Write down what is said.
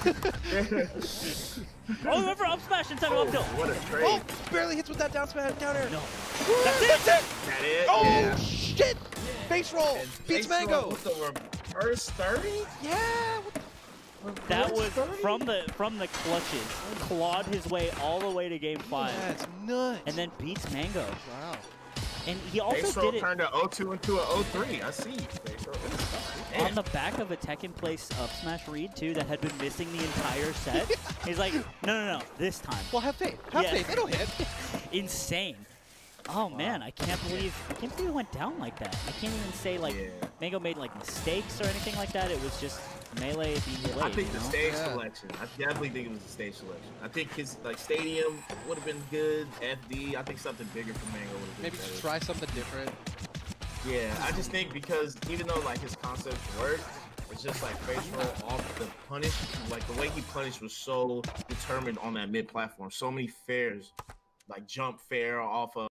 Oh, remember up smash instead of up tilt. What a trade. Oh, barely hits with that down smash down air. No. That's it. That it? Oh, Yeah. shit. Face roll. And Beats face Mango. roll with the reverse 30? Yeah. That was Reverse 30? from the clutches. Clawed his way all the way to game 5. That's nuts. And then beats Mango. Wow. And he also Face roll did it turned an 0-2 into an 0-3. I see. Face roll. on the back of a Tekken Place up smash read too that had been missing the entire set. He's like, no, this time. Well, have faith. Have Yeah. faith. It'll hit. Insane. Oh man, I can't believe it went down like that. I can't even say like Mango made like mistakes or anything like that. It was just Melee being played. I think the stage Yeah. selection. I definitely think it was the stage selection. I think his like stadium would have been good. FD. I think something bigger for Mango would have been Maybe better. just try something different. Yeah, I just think because even though like his concepts work, it's just like face roll off the punish. Like the way he punished was so determined on that mid platform. So many fairs, like jump fair off of.